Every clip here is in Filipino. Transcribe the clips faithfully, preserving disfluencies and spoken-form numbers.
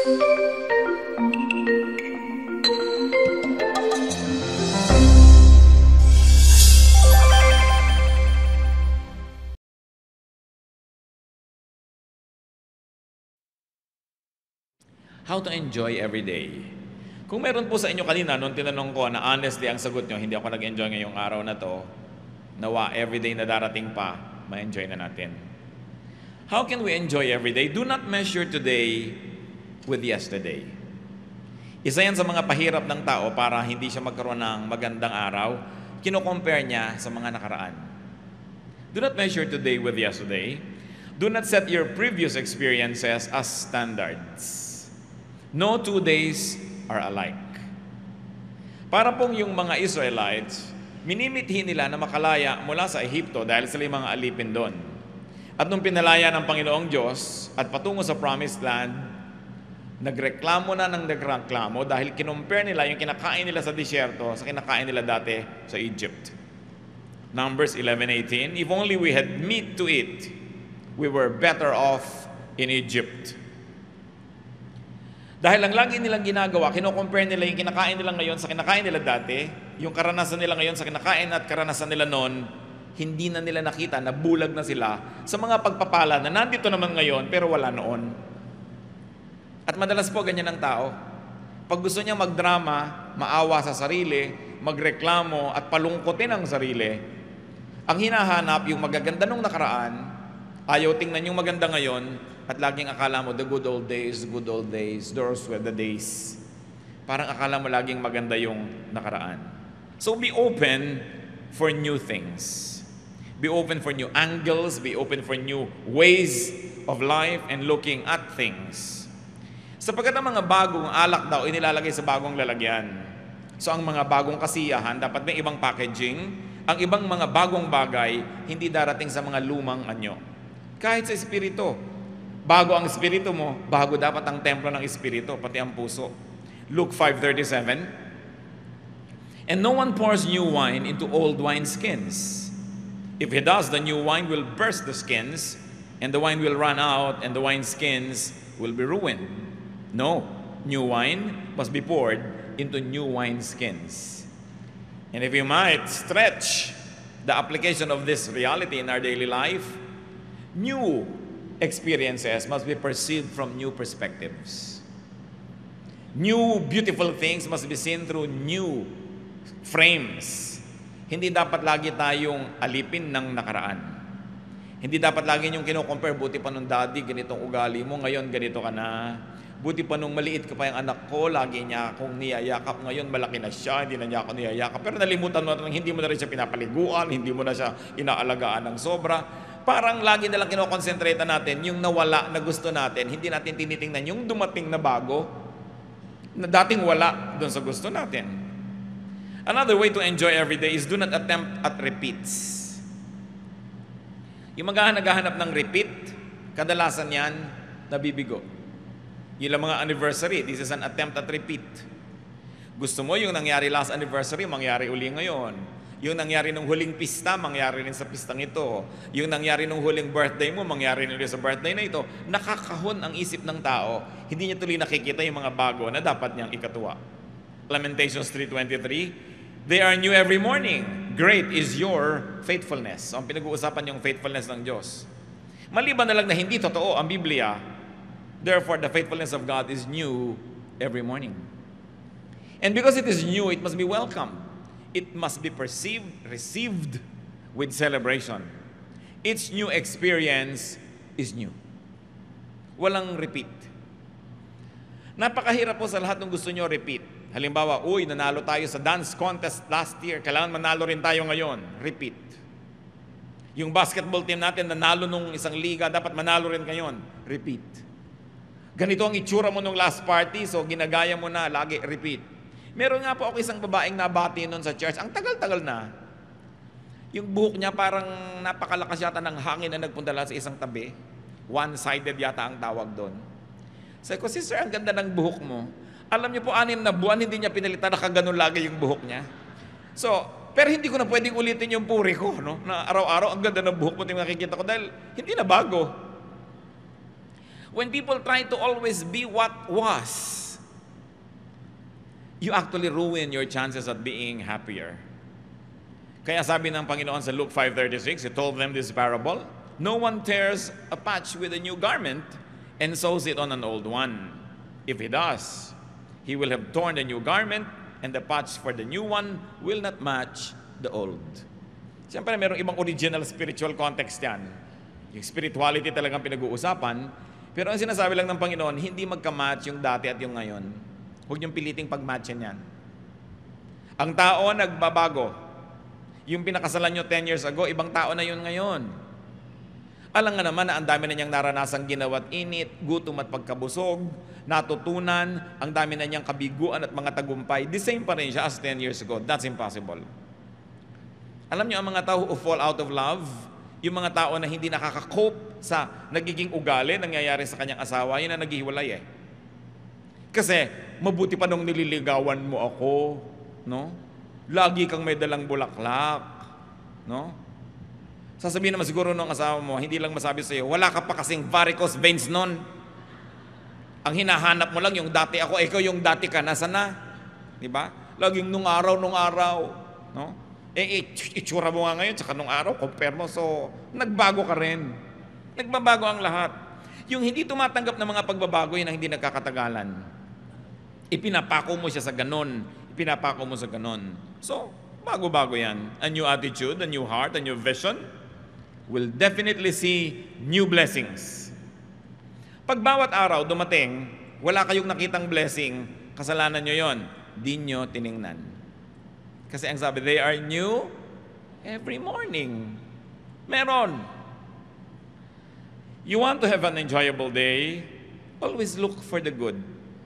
How to enjoy every day. Kung meron po sa inyo kanina, nung tinanong ko na honestly ang sagot nyo, hindi ako nag-enjoy ngayong araw na to, nawa everyday na darating pa, ma-enjoy na natin. How can we enjoy every day? Do not measure today with yesterday. Isa yan sa mga pahirap ng tao para hindi siya magkaroon ng magandang araw, kino-compare niya sa mga nakaraan. Do not measure today with yesterday. Do not set your previous experiences as standards. No two days are alike. Para pong yung mga Israelites, minimithi nila na makalaya mula sa Ehipto dahil sila yung mga alipin doon. At nung pinalaya ng Panginoong Diyos at patungo sa Promised Land, nagreklamo na ng nagreklamo dahil kinumpare nila yung kinakain nila sa disyerto sa kinakain nila dati sa Egypt. Numbers eleven eighteen, if only we had meat to eat, we were better off in Egypt. Dahil ang lagi nilang ginagawa, kino-compare nila yung kinakain nila ngayon sa kinakain nila dati, yung karanasan nila ngayon sa kinakain at karanasan nila noon, hindi na nila nakita na bulag na sila sa mga pagpapala na nandito naman ngayon pero wala noon. At madalas po ganyan ang tao. Pag gusto niya magdrama, maawa sa sarili, magreklamo at palungkotin ang sarili, ang hinahanap yung magaganda nung nakaraan, ayaw tingnan yung maganda ngayon, at laging akala mo, the good old days, good old days, those were the days. Parang akala mo laging maganda yung nakaraan. So be open for new things. Be open for new angles, be open for new ways of life and looking at things. Sapagkat ang mga bagong alak daw, inilalagay sa bagong lalagyan. So ang mga bagong kasiyahan, dapat may ibang packaging. Ang ibang mga bagong bagay, hindi darating sa mga lumang anyo. Kahit sa espiritu, bago ang espiritu mo, bago dapat ang templo ng espiritu, pati ang puso. Luke five thirty-seven, and no one pours new wine into old wineskins. If he does, the new wine will burst the skins, and the wine will run out, and the wineskins will be ruined. No, new wine must be poured into new wineskins. And if you might stretch the application of this reality in our daily life, new experiences must be perceived from new perspectives. New beautiful things must be seen through new frames. Hindi dapat lagi tayong alipin ng nakaraan. Hindi dapat lagi yung kino-compare, buti pa nung daddy, ganitong ugali mo, ngayon ganito ka na. Buti pa nung maliit ka pa yung anak ko, lagi niya akong niyayakap, ngayon malaki na siya, hindi na niya ako niyayakap. Pero nalimutan mo na hindi mo na rin siya pinapaliguan, hindi mo na siya inaalagaan ng sobra. Parang lagi nalang kinokonsentrate natin yung nawala na gusto natin, hindi natin tinitingnan yung dumating na bago, na dating wala doon sa gusto natin. Another way to enjoy every day is do not attempt at repeats. Yung maghahanap ng repeat, kadalasan yan, nabibigo. Yun lang mga anniversary, this is an attempt at repeat. Gusto mo yung nangyari last anniversary, mangyari uli ngayon. Yung nangyari nung huling pista, mangyari rin sa pistang ito. Yung nangyari nung huling birthday mo, mangyari rin sa birthday na ito. Nakakahon ang isip ng tao. Hindi niya tuloy nakikita yung mga bago na dapat niyang ikatuwa. Lamentations three twenty-three, they are new every morning. Great is your faithfulness. So, ang pinag-uusapan yung faithfulness ng Diyos. Maliban na lang na hindi totoo ang Biblia, therefore the faithfulness of God is new every morning. And because it is new, it must be welcomed. It must be perceived, received with celebration. Each new experience is new. Walang repeat. Napakahirap po sa lahat ng gusto nyo repeat. Halimbawa, uy, nanalo tayo sa dance contest last year, kailangan manalo rin tayo ngayon. Repeat. Yung basketball team natin, nanalo nung isang liga, dapat manalo rin ngayon. Repeat. Ganito ang itsura mo nung last party, so ginagaya mo na, lagi repeat. Meron nga po ako isang babaeng nabati noon sa church. Ang tagal-tagal na. Yung buhok niya parang napakalakas yata ng hangin na nagpunta lang sa isang tabi. One-sided yata ang tawag doon. Sabi ko, sister, ang ganda ng buhok mo. Alam niyo po, anim na buwan, hindi niya pinalitan, nakaganon lagi yung buhok niya. So, pero hindi ko na pwedeng ulitin yung puri ko, no? Na araw-araw, ang ganda ng buhok mo, tingnan nakikita ko, dahil hindi na bago. When people try to always be what was, you actually ruin your chances at being happier. Kaya sabi ng Panginoon sa Luke five thirty-six, He told them this parable, no one tears a patch with a new garment and sews it on an old one. If he does, he will have torn the new garment, and the patch for the new one will not match the old. Siyempre, mayroong ibang original spiritual context yan. Yung spirituality talagang pinag-uusapan, pero ang sinasabi lang ng Panginoon, hindi magka-match yung dati at yung ngayon. Huwag niyong piliting pag-matchin yan. Ang tao nagbabago. Yung pinakasalan nyo ten years ago, ibang tao na yun ngayon. Alam nga naman na ang dami na niyang naranasang ginawa't init, gutom at pagkabusog, natutunan, ang dami na niyang kabiguan at mga tagumpay. The same pa rin siya as ten years ago. That's impossible. Alam niyo, ang mga tao who fall out of love, yung mga tao na hindi nakaka-cope sa nagiging ugali, nangyayari sa kanyang asawa, yun na naghihiwalay eh. Kasi, mabuti pa nung nililigawan mo ako, no? Lagi kang may dalang bulaklak, no? Sasabihin naman siguro nung asawa mo, hindi lang masabi sa'yo, wala ka pa kasing varicose veins nun. Ang hinahanap mo lang yung dati ako, ikaw yung dati ka, nasa na? Diba? Laging nung araw, nung araw, no? Eh, itsura mo nga ngayon, tsaka nung araw, compare mo, so, nagbago ka rin. Nagbabago ang lahat. Yung hindi tumatanggap ng mga pagbabago, yun ang hindi nagkakatagalan. Ipinapako mo siya sa ganon. Ipinapako mo sa ganon. So, bago-bago yan. A new attitude, a new heart, a new vision will definitely see new blessings. Pag bawat araw dumating, wala kayong nakitang blessing, kasalanan nyo yon. Di nyo tiningnan. Kasi ang sabi, they are new every morning. Meron. You want to have an enjoyable day, always look for the good.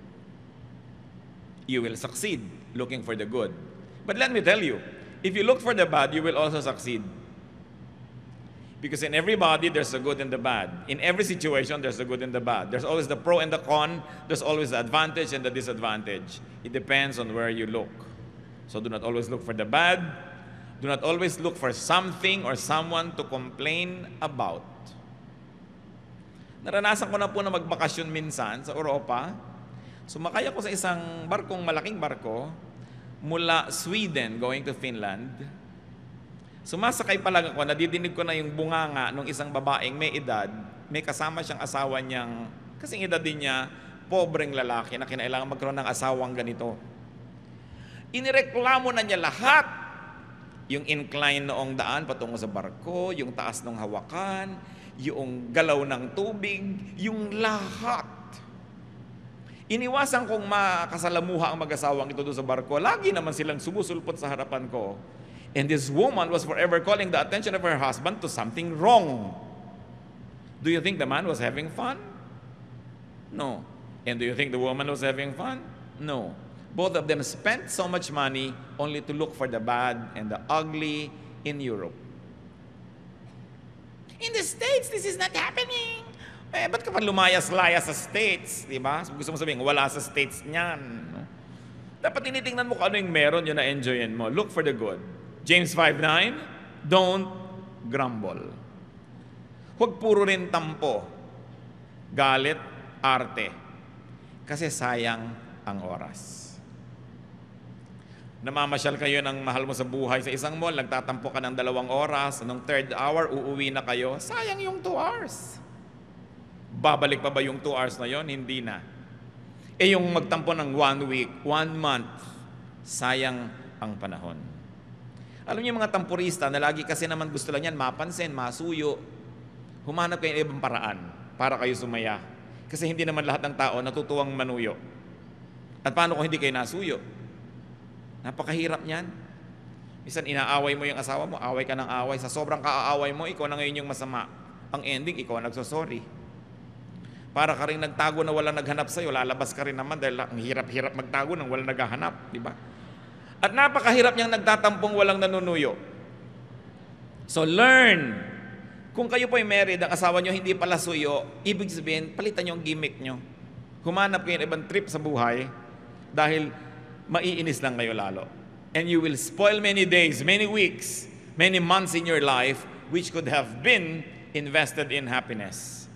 You will succeed looking for the good. But let me tell you, if you look for the bad, you will also succeed. Because in everybody, there's the good and the bad. In every situation, there's the good and the bad. There's always the pro and the con. There's always the advantage and the disadvantage. It depends on where you look. So do not always look for the bad. Do not always look for something or someone to complain about. Naranasan ko na po na magbakasyon minsan sa Europa. Sumakay ako sa isang barkong, malaking barko, mula Sweden going to Finland. Sumasakay pa lang ako, nadidinig ko na yung bunganga ng isang babaeng may edad, may kasama siyang asawa niyang, kasing edad din niya, pobreng lalaki na kinailangan magkaroon ng asawang ganito. Inireklamo na niya lahat. Yung incline noong daan patungo sa barko, yung taas ng hawakan, yung galaw ng tubig, yung lahat. Iniwasan kong makasalamuha ang mag-asawang ito doon sa barko. Lagi naman silang sumusulpot sa harapan ko. And this woman was forever calling the attention of her husband to something wrong. Do you think the man was having fun? No. And do you think the woman was having fun? No. Both of them spent so much money only to look for the bad and the ugly in Europe. In the States, this is not happening. Eh, ba't ka pa lumayas-layas sa States? Diba? Gusto mo sabihin, wala sa States niyan. No? Dapat tinitingnan mo kung ano yung meron yun na enjoyin mo. Look for the good. James five nine, don't grumble. Huwag puro rin tampo, galit, arte. Kasi sayang ang oras. Namamasyal kayo ng mahal mo sa buhay sa isang mall, nagtatampo ka ng dalawang oras, anong third hour, uuwi na kayo, sayang yung two hours. Babalik pa ba yung two hours na yon? Hindi na. Eh yung magtampo ng one week, one month, sayang ang panahon. Alam niyo yung mga tampurista na lagi kasi naman gusto lang yan, mapansin, masuyo, humanap kayo ng ibang paraan para kayo sumaya. Kasi hindi naman lahat ng tao natutuwang manuyo. At paano kung hindi kayo nasuyo? Napakahirap niyan. Minsan inaaway mo yung asawa mo, away ka ng away. Sa sobrang kaaaway mo, ikaw na ngayon yung masama. Ang ending, ikaw nagsosorry. Para ka rin nagtago na walang naghanap sa'yo, lalabas ka rin naman dahil ang hirap-hirap magtago nang walang naghahanap. Di ba? At napakahirap niyang nagtatampong walang nanunuyo. So learn. Kung kayo po ay married, ang asawa niyo hindi pala suyo, ibig sabihin, palitan niyo ang gimmick niyo. Humanap kayo ng ibang trip sa buhay dahil maiinis lang kayo lalo. And you will spoil many days, many weeks, many months in your life which could have been invested in happiness.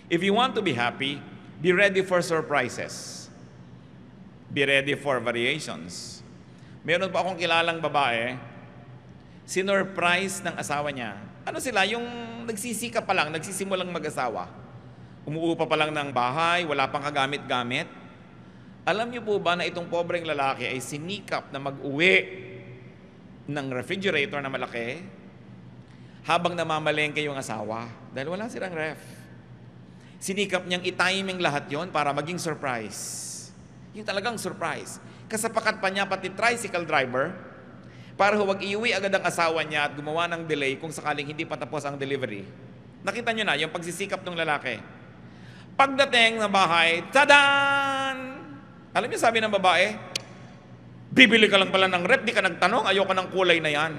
If you want to be happy, be ready for surprises. Be ready for variations. Meron pa akong kilalang babae, sinurprise ng asawa niya. Ano sila? Yung nagsisika pa lang, nagsisimulang mag-asawa. Umuupa pa lang ng bahay, wala pang kagamit-gamit. Alam niyo po ba na itong pobreng lalaki ay sinikap na mag-uwi ng refrigerator na malaki habang namamalengke yung asawa dahil wala silang ref. Sinikap niyang i-timing lahat yon para maging surprise. Yung talagang surprise. Kasapakat pa niya pati tricycle driver para huwag iuwi agad ang asawa niya at gumawa ng delay kung sakaling hindi pa tapos ang delivery. Nakita niyo na yung pagsisikap ng lalaki. Pagdating ng bahay, tadan! Alam niyo sabi ng babae, bibili ka lang pala ng rep, di ka nagtanong, ayoko ng kulay na yan.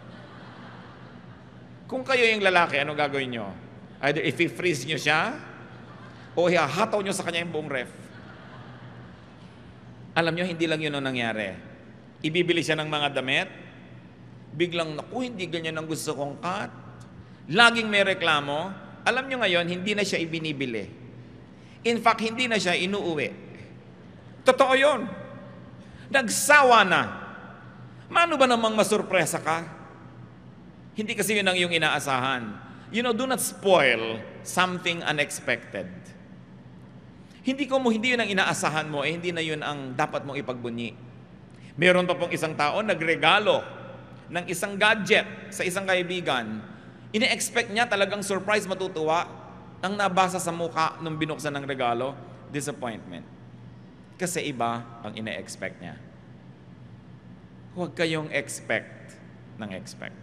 Kung kayo yung lalaki, ano gagawin niyo? Either i-freeze niyo siya o ihahataw niyo sa kanya yung buong ref. Alam niyo, hindi lang yun ang nangyari. Ibibili siya ng mga damit, biglang, naku, hindi ganyan ang gusto kong cut. Laging may reklamo. Alam niyo ngayon, hindi na siya ibinibili. In fact, hindi na siya inuuwi. Totoo yun. Nagsawa na. Mano ba namang masurpresa ka? Hindi kasi yun ang yung inaasahan. You know, do not spoil something unexpected. Hindi ko mo, hindi yun ang inaasahan mo, eh hindi na yun ang dapat mong ipagbunyi. Meron pa pong isang tao nagregalo ng isang gadget sa isang kaibigan. Ine-expect niya talagang surprise, matutuwa. Ang nabasa sa mukha nung binuksan ng regalo, disappointment. Kasi iba ang ine-expect niya. Huwag kayong expect ng expect.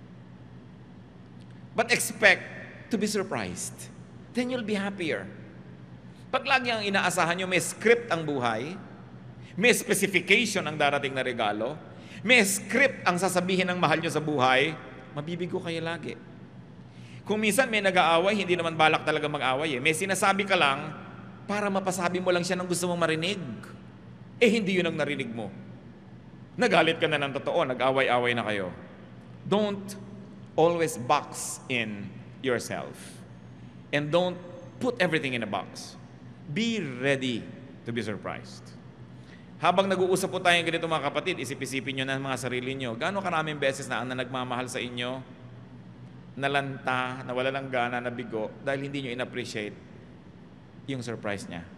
But expect to be surprised. Then you'll be happier. Pag lagi ang inaasahan nyo, may script ang buhay, may specification ang darating na regalo, may script ang sasabihin ng mahal nyo sa buhay, mabibigo kayo lagi. Kung minsan may nag-aaway, hindi naman balak talaga mag-aaway. Eh. May sinasabi ka lang, para mapasabi mo lang siya ng gusto mong marinig. Eh, hindi yun ang narinig mo. Nagalit ka na ng totoo, nag-away-away na kayo. Don't always box in yourself. And don't put everything in a box. Be ready to be surprised. Habang nag-uusap po tayong ganito mga kapatid, isip-isipin nyo na mga sarili nyo, gaano karaming beses na ang nagmamahal sa inyo, nalanta, nawala ng gana, nabigo, dahil hindi nyo in-appreciate yung surprise niya.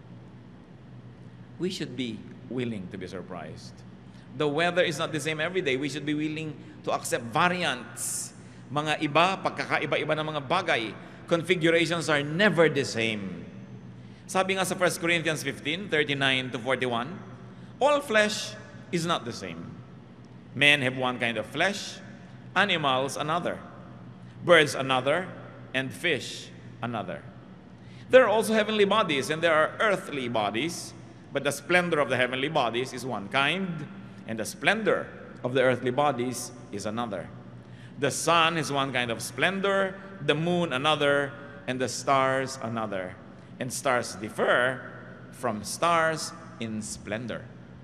We should be willing to be surprised. The weather is not the same every day. We should be willing to accept variants. Mga iba, pagkakaiba-iba ng mga bagay. Configurations are never the same. Sabi nga sa First Corinthians fifteen, thirty-nine to forty-one, all flesh is not the same. Men have one kind of flesh, animals another, birds another, and fish another. There are also heavenly bodies, and there are earthly bodies, but the splendor of the heavenly bodies is one kind, and the splendor of the earthly bodies is another. The sun is one kind of splendor, the moon another, and the stars another. And stars differ from stars in splendor.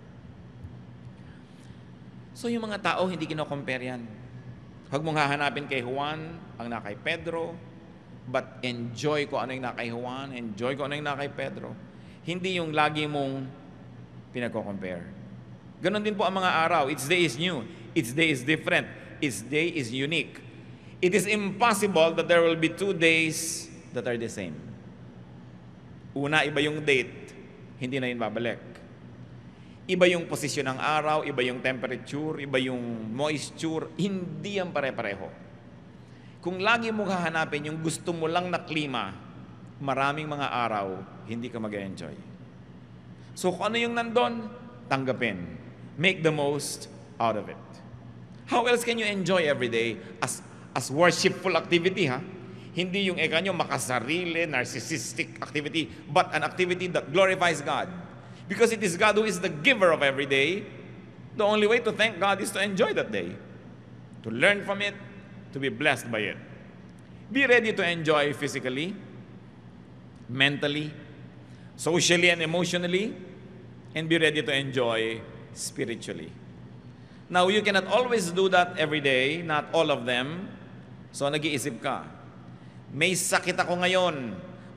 So yung mga tao, hindi kino-compare yan. Huwag mong hahanapin kay Juan, ang na kay Pedro, but enjoy ko ano yung na kay Juan, enjoy ko ano yung na kay Pedro. Hindi yung lagi mong pinagko-compare. Ganon din po ang mga araw. Each day is new. Each day is different. Each day is unique. It is impossible that there will be two days that are the same. Una, iba yung date, hindi na yun babalik. Iba yung posisyon ng araw, iba yung temperature, iba yung moisture, hindi yan pare-pareho. Kung lagi mo hahanapin yung gusto mo lang na klima, maraming mga araw, hindi ka mag-enjoy. So kung ano yung nandun, tanggapin. Make the most out of it. How else can you enjoy every day as, as worshipful activity, ha? Hindi yung eka nyo makasarili, narcissistic activity, but an activity that glorifies God. Because it is God who is the giver of every day. The only way to thank God is to enjoy that day. To learn from it, to be blessed by it. Be ready to enjoy physically, mentally, socially and emotionally, and be ready to enjoy spiritually. Now, you cannot always do that every day, not all of them. So, nag-iisip ka, may sakit ako ngayon,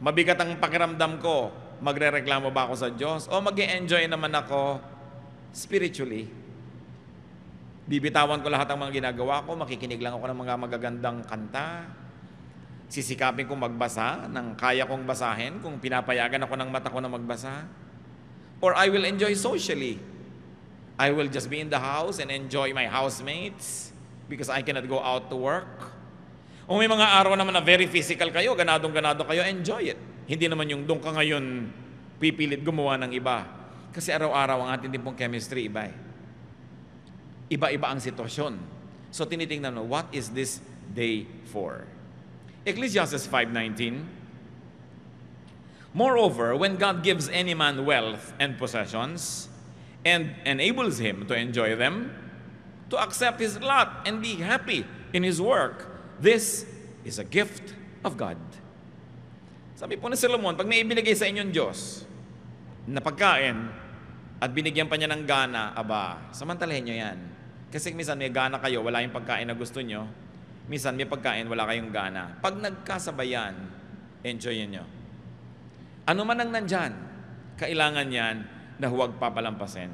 Mabigat ang pakiramdam ko, magrereklamo ba ako sa Diyos? O mag-e-enjoy naman ako spiritually? Bibitawan ko lahat ng mga ginagawa ko, makikinig lang ako ng mga magagandang kanta, sisikapin kong magbasa ng kaya kong basahin kung pinapayagan ako ng mata ko na magbasa. Or I will enjoy socially. I will just be in the house and enjoy my housemates because I cannot go out to work. O may mga araw naman na very physical kayo, ganadong-ganado kayo, enjoy it. Hindi naman yung doon ka ngayon pipilit gumawa ng iba. Kasi araw-araw ang ating din pong chemistry iba eh. Iba-iba ang sitwasyon. So tinitingnan mo, what is this day for? Ecclesiastes five nineteen. Moreover, when God gives any man wealth and possessions, and enables him to enjoy them, to accept his lot and be happy in his work, this is a gift of God. Sabi po ni Solomon, pag may ibinigay sa inyong Diyos na pagkain at binigyan pa niya ng gana, aba, samantalahin nyo yan. Kasi minsan may gana kayo, wala yung pagkain na gusto nyo. Minsan may pagkain, wala kayong gana. Pag nagkasabayan, enjoyin nyo. Ano man ang nandyan, kailangan yan na huwag papalampasin.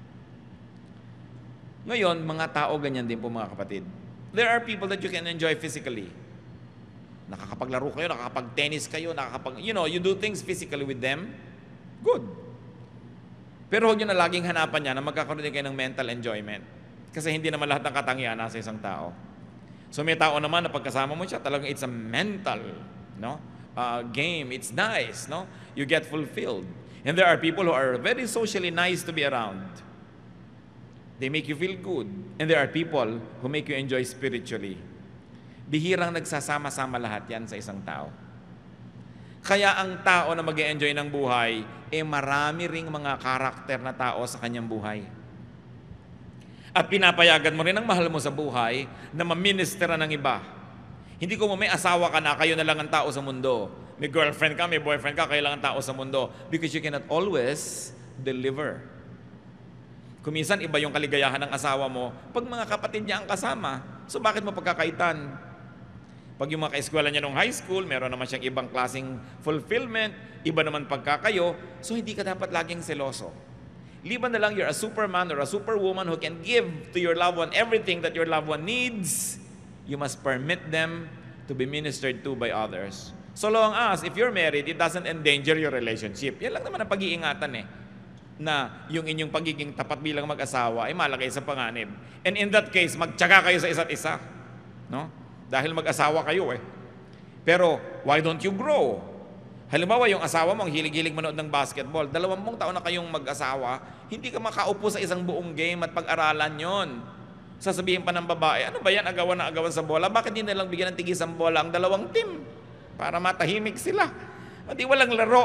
Ngayon, mga tao ganyan din po mga kapatid. There are people that you can enjoy physically. Nakakapaglaro kayo, nakakapag-tennis kayo, nakakapag, you know, you do things physically with them. Good. Pero huwag nyo na laging hanapan niya na magkakaroon din kayo ng mental enjoyment. Kasi hindi naman lahat ng katangian nasa isang tao. So may tao naman na pagkasama mo siya, talagang it's a mental, no? Uh, game. It's nice, no? You get fulfilled. And there are people who are very socially nice to be around. They make you feel good. And there are people who make you enjoy spiritually. Bihirang nagsasama-sama lahat yan sa isang tao. Kaya ang tao na mag-e-enjoy ng buhay, eh marami ring mga karakter na tao sa kanyang buhay. At pinapayagan mo rin ang mahal mo sa buhay na maministera ng iba. Hindi ko mo may asawa ka na, kayo na lang ang tao sa mundo. May girlfriend ka, may boyfriend ka, kayo lang ang tao sa mundo. Because you cannot always deliver. Kung minsan iba yung kaligayahan ng asawa mo, pag mga kapatid niya ang kasama, so bakit mo pagkakaitan? Pag yung mga kaeskwela niya nung high school, meron naman siyang ibang klaseng fulfillment, iba naman pagkakayo, so hindi ka dapat laging seloso. Liban na lang you're a superman or a superwoman who can give to your loved one everything that your loved one needs, you must permit them to be ministered to by others. So long as, if you're married, it doesn't endanger your relationship. Yan lang naman ang pag-iingatan eh. Na yung inyong pagiging tapat bilang mag-asawa ay malagay sa panganib. And in that case, magtyaga kayo sa isa't isa. No? Dahil mag-asawa kayo eh. Pero, why don't you grow? Halimbawa, yung asawa mo, ang hilig-hilig manood ng basketball, dalawampung taon na kayong mag-asawa, hindi ka makaupo sa isang buong game at pag-aralan yon. Sasabihin pa ng babae, ano ba yan, agawan na agawan sa bola? Bakit hindi nalang bigyan ng tigis ang bola ang dalawang team? Para matahimik sila. Hindi walang laro.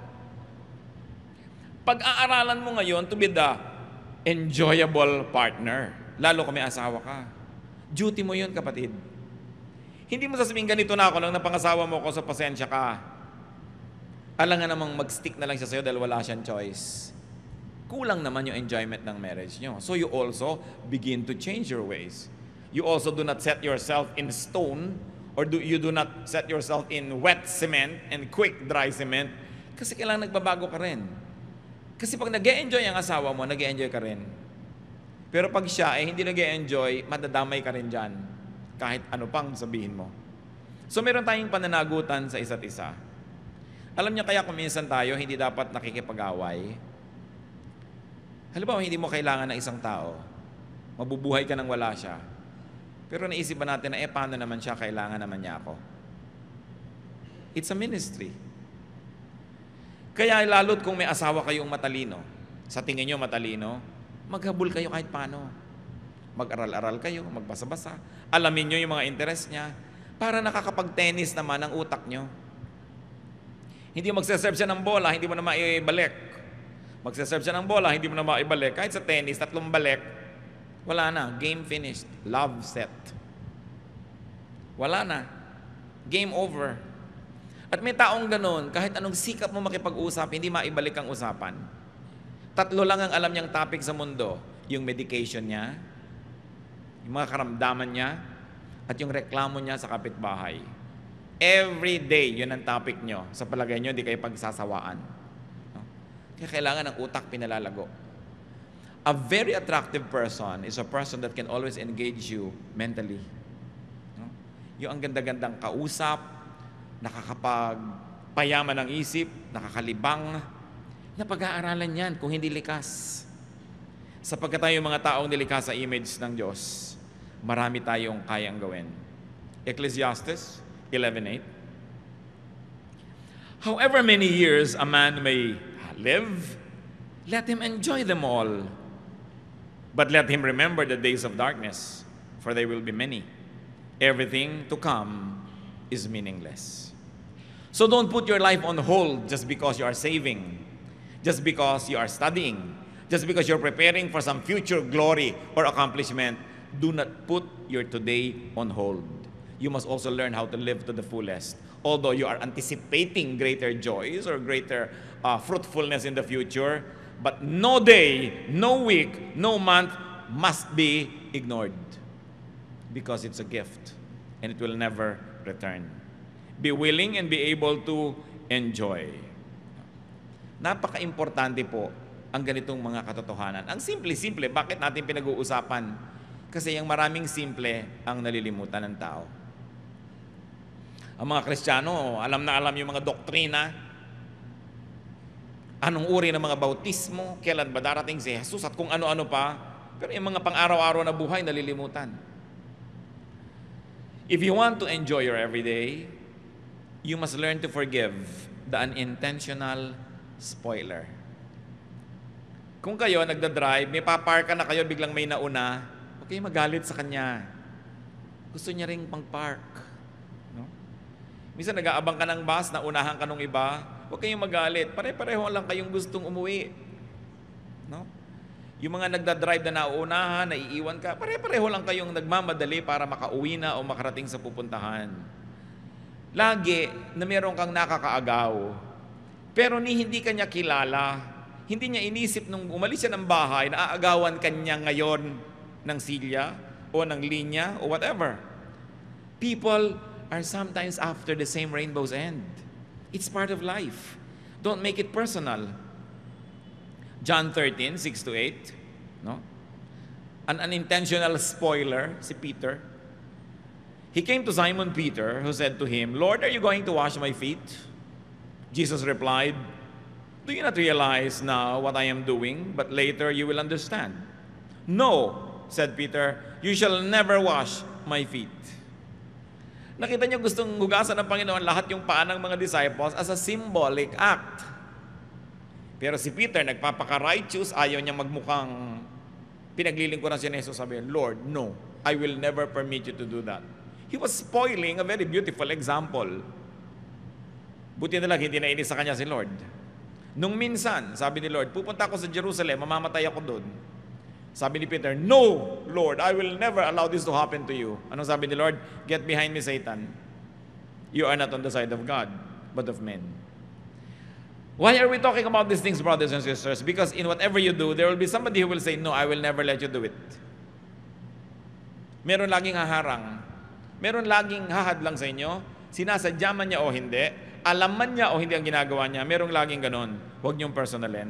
Pag-aaralan mo ngayon to be the enjoyable partner, lalo kung may asawa ka. Duty mo yun, kapatid. Hindi mo sasabihin, ganito na ako nang napangasawa mo ko, sa pasensya ka. Alam nga namang mag-stick na lang siya sa'yo dahil wala siyang choice. Kulang naman yung enjoyment ng marriage nyo. So you also begin to change your ways. You also do not set yourself in stone, or do, you do not set yourself in wet cement and quick dry cement, kasi kailangan nagbabago ka rin. Kasi pag nag-e-enjoy ang asawa mo, nag-e-enjoy ka rin. Pero pag siya ay hindi nag-e-enjoy, madadamay ka rin dyan. Kahit ano pang sabihin mo. So meron tayong pananagutan sa isa't isa. Alam niyo kaya kung minsan tayo hindi dapat nakikipag-away. Halimbawa, hindi mo kailangan ng isang tao. Mabubuhay ka nang wala siya. Pero naisip ba natin na, eh, paano naman siya, kailangan naman niya ako? It's a ministry. Kaya lalo't kung may asawa kayong matalino, sa tingin nyo matalino, maghabol kayo kahit paano. Mag-aral-aral kayo, magbasa-basa. Alamin nyo yung mga interest niya, para nakakapag-tennis naman ang utak nyo. Hindi magsaserve siya ng bola, hindi mo na maibalik. Magsaserve siya ng bola, hindi mo na maibalik. Kahit sa tennis, tatlong balik, wala na. Game finished. Love set. Wala na. Game over. At may taong ganun, kahit anong sikap mo makipag-usap, hindi maibalik ang usapan. Tatlo lang ang alam niyang topic sa mundo. Yung medication niya, yung mga karamdaman niya, at yung reklamo niya sa kapitbahay. Every day, yun ang topic nyo. Sa palagay nyo, hindi kayo pagsasawaan. No? Kaya kailangan ng utak pinalalago. A very attractive person is a person that can always engage you mentally. No? Yung ang ganda-gandang kausap, nakakapagpayaman ng isip, nakakalibang, na pag-aaralan yan kung hindi likas. Sapagkat tayo mga taong nilikha sa image ng Diyos, marami tayong kayang gawin. Ecclesiastes eleven eight. However many years a man may live, let him enjoy them all. But let him remember the days of darkness, for they will be many. Everything to come is meaningless. So don't put your life on hold just because you are saving, just because you are studying, just because you're preparing for some future glory or accomplishment. Do not put your today on hold. You must also learn how to live to the fullest. Although you are anticipating greater joys or greater uh, fruitfulness in the future, but no day, no week, no month must be ignored, because it's a gift and it will never return. Be willing and be able to enjoy. Napaka-importante po ang ganitong mga katotohanan. Ang simple-simple, bakit natin pinag-uusapan? Kasi yung maraming simple ang nalilimutan ng tao. Ang mga Kristiyano, alam na alam yung mga doktrina, anong uri ng mga bautismo, kailan ba darating si Jesus at kung ano-ano pa, pero yung mga pang-araw-araw na buhay nalilimutan. If you want to enjoy your everyday, you must learn to forgive the unintentional spoiler. Kung kayo nagda-drive, may paparka na kayo, biglang may nauna, huwag kayo magalit sa kanya. Gusto niya ring pang-park. No? Minsan nag-aabang ka ng bus, naunahan ka nung iba, huwag kayong magalit. Pare-pareho lang kayong gustong umuwi. No? Yung mga nagda-drive na nauunahan, naiiwan ka, pare-pareho lang kayong nagmamadali para makauwi na o makarating sa pupuntahan. Lagi na meron kang nakakaagaw, pero ni hindi kanya kilala, hindi niya inisip nung umalis siya ng bahay na aagawan kanya ngayon ng silya o ng linya o whatever. People are sometimes after the same rainbow's end. It's part of life. Don't make it personal. John thirteen, six to eight. No? An unintentional spoiler, si Peter. He came to Simon Peter, who said to him, Lord, are you going to wash my feet? Jesus replied, do you not realize now what I am doing, but later you will understand? No, said Peter, you shall never wash my feet. Nakita niyo gustong hugasan ng Panginoon lahat yung paa ng mga disciples as a symbolic act. Pero si Peter, nagpapaka-righteous, ayaw niya magmukhang pinaglilingkuran siya ni Jesus, sabi, Lord, no, I will never permit you to do that. He was spoiling a very beautiful example. Buti na lang, hindi nainis sa kanya si Lord. Nung minsan, sabi ni Lord, pupunta ako sa Jerusalem, mamamatay ako doon. Sabi ni Peter, no, Lord, I will never allow this to happen to you. Anong sabi ni Lord? Get behind me, Satan. You are not on the side of God, but of men. Why are we talking about these things, brothers and sisters? Because in whatever you do, there will be somebody who will say, no, I will never let you do it. Meron laging haharang. Meron laging hahadlang sa inyo. Sinasadya man niya o hindi. Alam man niya o hindi ang ginagawa niya. Merong laging ganon. Huwag niyong personalin.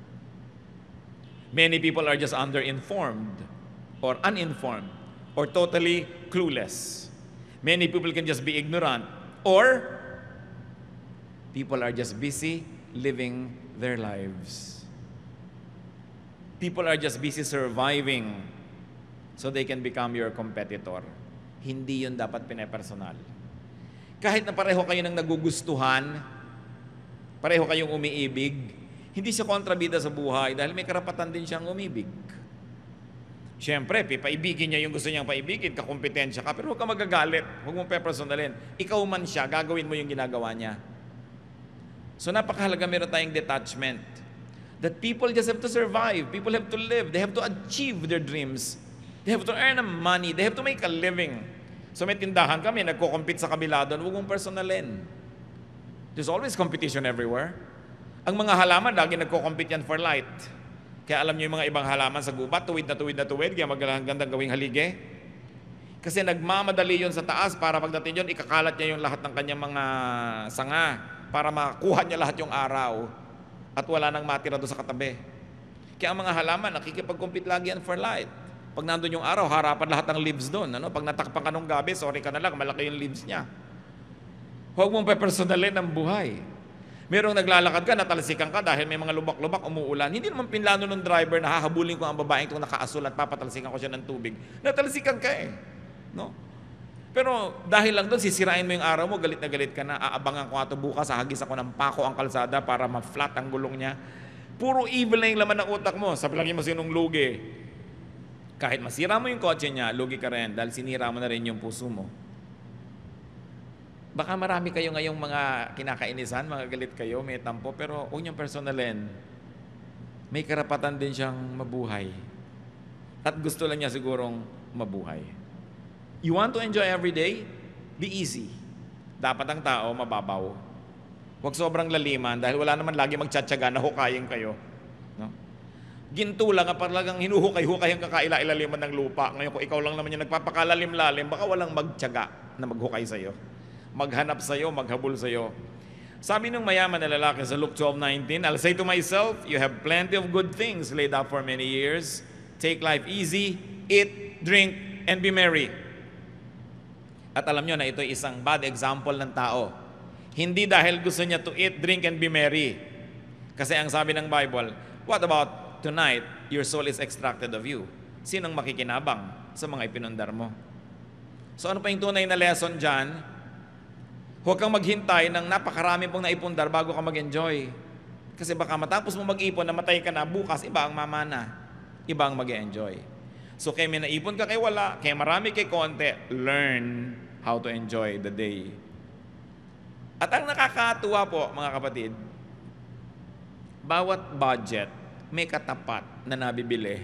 Many people are just underinformed or uninformed or totally clueless. Many people can just be ignorant or people are just busy living their lives. People are just busy surviving so they can become your competitor. Hindi yun dapat pinepersonal. Kahit na pareho kayo ng nagugustuhan, pareho kayong umiibig, hindi siya kontrabida sa buhay dahil may karapatan din siyang umibig. Siyempre, paibigin niya yung gusto niyang paibigin, kakompetensya ka, pero huwag ka magagalit, huwag mong pepersonalin. Ikaw man siya, gagawin mo yung ginagawa niya. So napakahalaga meron tayong detachment. That people just have to survive, people have to live, they have to achieve their dreams. They have to earn money, they have to make a living. So may tindahan kami, nagko-compete sa kabila doon, huwag mong personalin. There's always competition everywhere. Ang mga halaman, lagi nagko-compete yan for light. Kaya alam niyo yung mga ibang halaman sa gubat, tuwid na tuwid na tuwid, kaya magandang gawing halige. Kasi nagmamadali yun sa taas para pagdating yun, ikakalat niya yung lahat ng kanyang mga sanga para makuha niya lahat yung araw at wala nang matira doon sa katabi. Kaya ang mga halaman, nakikipag-compete lagi yan for light. Pag nandun yung araw, harapan lahat ng leaves doon. Ano? Pag natakpan ka nung gabi, sorry ka na lang, malaki yung leaves niya. Huwag mong pepersonalin ang buhay. Merong naglalakad ka, natalsikan ka dahil may mga lubak-lubak, umuulan. Hindi naman pinlano ng driver na hahabulin ko ang babaeng itong nakaasul at papatalsikan ko siya ng tubig. Natalsikan ka eh. No? Pero dahil lang doon, sisirain mo yung araw mo, galit na galit ka na, aabangan ko ato bukas, hahagis ako ng pako ang kalsada para ma-flat ang gulong niya. Puro evil na yung laman ng utak mo. Sabi lang mo sinong lugi. Kahit masira mo yung kotse niya, lugi ka rin dahil sinira mo na rin yung puso mo. Baka marami kayo ngayong mga kinakainisan, mga galit kayo, may tampo, pero huwag niyong personalin. May karapatan din siyang mabuhay. At gusto lang niya sigurong mabuhay. You want to enjoy every day? Be easy. Dapat ang tao mababaw. Huwag sobrang laliman dahil wala naman lagi magtsatsaga na hukayin kayo. No? Ginto lang, parang hinuhukay-hukay ang kakaila-ilaliman ng lupa. Ngayon kung ikaw lang naman yung nagpapakalalim-lalim, baka walang magtsaga na maghukay sa'yo. Maghanap sa'yo, maghabol sa'yo. Sabi ng mayaman na lalaki sa Luke twelve nineteen, I'll say to myself, you have plenty of good things laid up for many years. Take life easy, eat, drink, and be merry. At alam nyo na ito ay isang bad example ng tao. Hindi dahil gusto niya to eat, drink, and be merry. Kasi ang sabi ng Bible, what about tonight, your soul is extracted of you? Sinong makikinabang sa mga ipinundar mo? So ano pa yung tunay na lesson dyan? Huwag kang maghintay ng napakarami pong naipundar bago ka mag-enjoy. Kasi baka matapos mo mag-ipon, namatay ka na, bukas iba ang mamana. Iba ang mag-enjoy. So kaya may naipon ka kay wala, kaya marami kay konti, learn how to enjoy the day. At ang nakakatuwa po, mga kapatid, bawat budget may katapat na nabibili.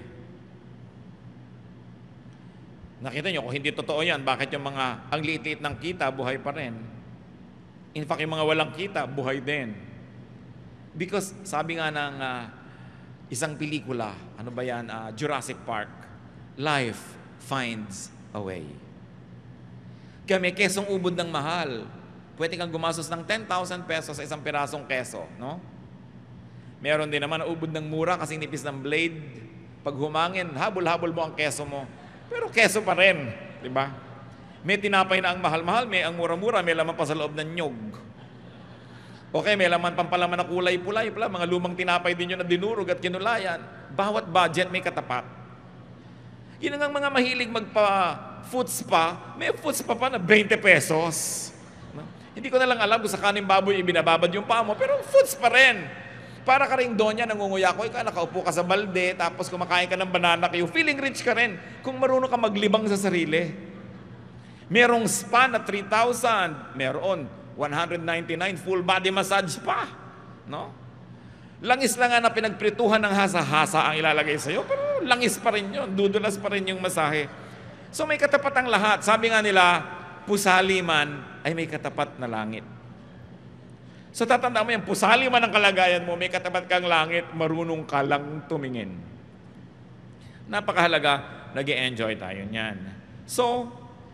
Nakita nyo, kung hindi totoo yan, bakit yung mga ang liit-liit ng kita, buhay pa rin? In fact, yung mga walang kita, buhay din. Because sabi nga ng uh, isang pelikula, ano ba yan, uh, Jurassic Park, life finds a way. Kaya may kesong ubod ng mahal. Pwede kang gumastos ng ten thousand pesos sa isang pirasong keso, no? Meron din naman ubod ng mura kasi nipis ng blade. Pag humangin, habol-habol mo ang keso mo. Pero keso pa rin, di ba? May tinapay na ang mahal-mahal, may ang mura-mura, may laman pa sa loob ng nyog. Okay, may laman pampalaman na kulay-pulay pala, mga lumang tinapay din yun na dinurog at kinulayan. Bawat budget may katapat. Yun ang mga mahilig magpa-food spa, may food spa pa na twenty pesos. No? Hindi ko na lang alam kung sa kaning baboy ibinababad yung paa mo, pero food spa rin. Para ka rin doon yan, nangunguya ko, ikaw nakaupo ka sa balde, tapos kumakain ka ng banana kayo, feeling rich ka rin kung marunong ka maglibang sa sarili. Merong spa na three thousand, meron one hundred ninety-nine full body massage pa, no? Langis lang nga na pinagprituhan ng hasa-hasa ang ilalagay sa iyo, pero langis pa rin 'yon, dudulas pa rin yung masahe. So may katapat ang lahat. Sabi nga nila, pusali man ay may katapat na langit. So tatandaan mo yan, pusali man ang kalagayan mo, may katapat kang langit, marunong ka lang tumingin. Napakahalaga, nag-e-enjoy tayo niyan. So,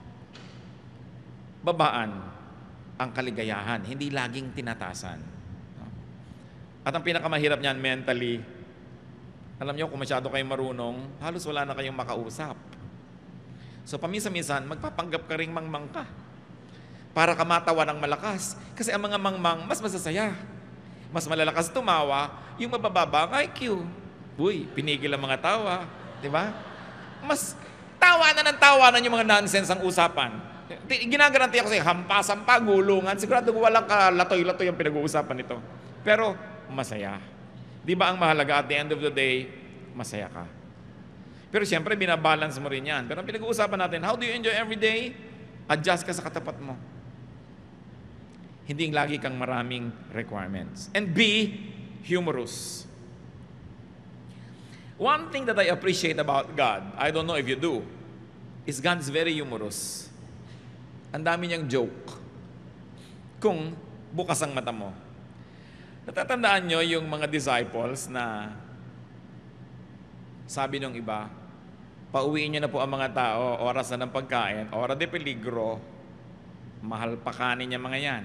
babaan ang kaligayahan, hindi laging tinatasan. At ang pinakamahirap niyan mentally, alam niyo kung masyado kayong marunong, halos wala na kayong makausap. So paminsan-minsan, magpapanggap ka ring mangmang ka para ka matawa ng malakas. Kasi ang mga mangmang, mas masasaya. Mas malalakas tumawa, yung mabababa ang I Q. Uy, pinigil ang mga tawa. Diba? Mas tawa na ng tawa na yung mga nonsense ang usapan. Ginagaranti ako sa'yo, hampasan pa, gulungan. Sigurado walang kalatoy-latoy ang pinag-uusapan nito. Pero, masaya. Di ba ang mahalaga at the end of the day, masaya ka. Pero siyempre, binabalance mo rin yan. Pero ang pinag-uusapan natin, how do you enjoy every day? Adjust ka sa katapat mo. Hindi lagi kang maraming requirements. And be humorous. One thing that I appreciate about God, I don't know if you do, is God is very humorous. Ang dami niyang joke. Kung bukas ang mata mo. Natatandaan nyo yung mga disciples na sabi nung iba, Pauwiin nyo na po ang mga tao, oras na ng pagkain, ora de peligro, mahal pa kanin niya mga yan.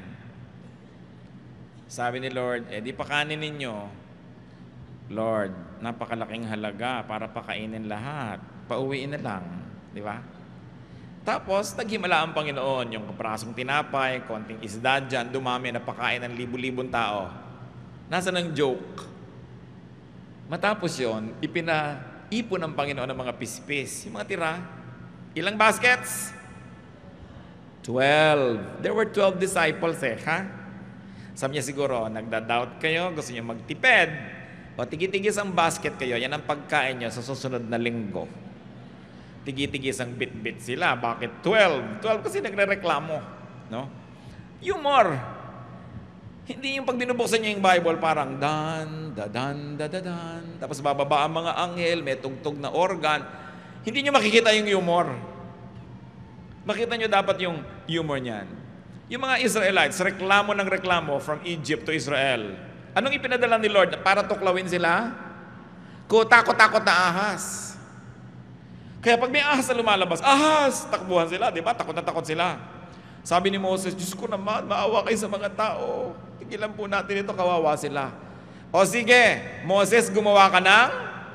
Sabi ni Lord, eh di pakanin ninyo. Lord, napakalaking halaga para pakainin lahat. Pauwiin na lang, di ba? Tapos, naghimala ang Panginoon, yung kaprasong tinapay, konting isda dyan, dumami, napakain ng libu-libong tao. Nasa ng joke? Matapos yon, ipinaipon ng Panginoon ng mga pispis. Yung mga tira, ilang baskets? Twelve. There were twelve disciples eh, ha? Sabi niya siguro, nagda-doubt kayo, gusto niyo magtipid, o tigi-tigis ang basket kayo, yan ang pagkain niyo sa susunod na linggo. Tigi-tigis ang bit-bit sila. Bakit twelve? twelve kasi nagre-reklamo. No? Humor. Hindi yung pag binubuksan niyo yung Bible, parang dan, dadan, dadadan. Tapos bababa ang mga anghel, may tugtog na organ. Hindi niyo makikita yung humor. Makita niyo dapat yung humor niyan. Yung mga Israelites, reklamo ng reklamo from Egypt to Israel. Anong ipinadala ni Lord para tuklawin sila? Kutakot-takot na ahas. Kaya pag may ahas na lumalabas, ahas! Takbuhan sila, di ba? Takot na takot sila. Sabi ni Moses, Diyos ko naman, maawa kayo sa mga tao. Tigilan po natin ito, kawawa sila. O sige, Moses, gumawa ka ng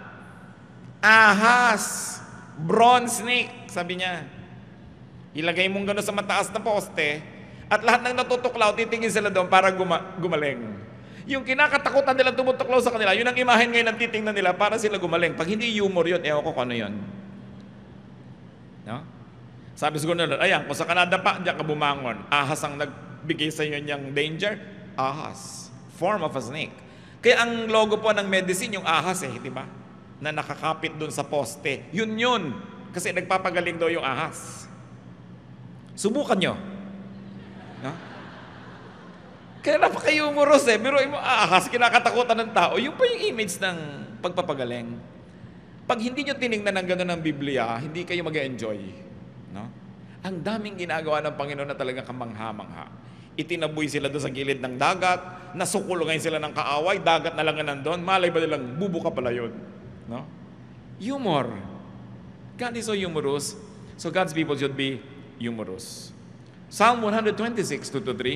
ahas. Bronze snake, sabi niya. Ilagay mong gano'n sa mataas na poste, at lahat ng natutuklaw, titingin sila doon para guma- gumaling. Yung kinakatakutan nila tumutuklaw sa kanila, yun ang imahen ngayon ang titingnan nila para sila gumaling. Pag hindi humor yun, ewan ko kung ano yun. No? Sabi siguro nila, ayan, kung sa Canada pa, diyan ka bumangon. Ahas ang nagbigay sa iyo niyang danger. Ahas. Form of a snake. Kaya ang logo po ng medicine, yung ahas eh, di ba? Na nakakapit dun sa poste. Yun yun. Kasi nagpapagaling daw yung ahas. Subukan nyo. No? Kaya napaka-humorous eh. Pero mo, ahas, kinakatakutan ng tao. Yun pa yung image ng pagpapagaling. Pag hindi nyo tinignan ng gano'n ng Biblia, hindi kayo mag-enjoy. No? Ang daming ginagawa ng Panginoon na talagang kamangha-mangha. Itinaboy sila doon sa gilid ng dagat, nasukulo ngayon sila ng kaaway, dagat na lang nga nandun, malay ba nilang bubuka pala yun? No? Humor. God is so humorous, so God's people should be humorous. Psalm one twenty-six, two to three.